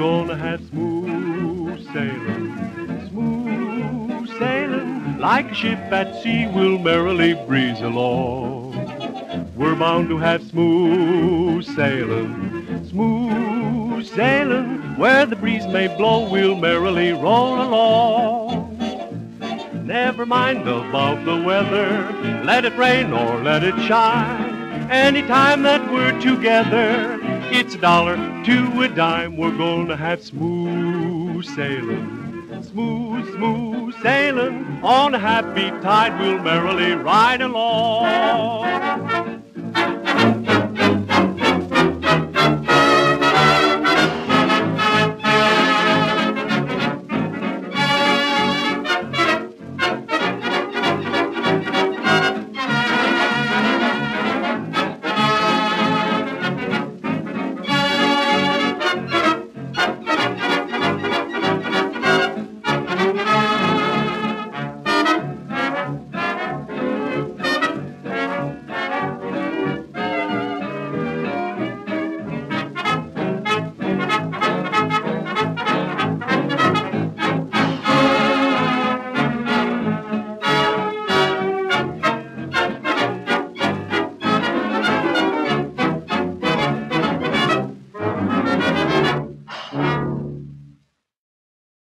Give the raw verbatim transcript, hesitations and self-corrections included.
gonna have smooth sailing, smooth sailing. Like a ship at sea, we'll merrily breeze along. We're bound to have smooth sailing, smooth sailing. Where the breeze may blow, we'll merrily roll along. Never mind about the weather, let it rain or let it shine. Anytime that we're together, it's a dollar to a dime. We're gonna have smooth sailing, smooth, smooth sailing. On a happy tide, we'll merrily ride along.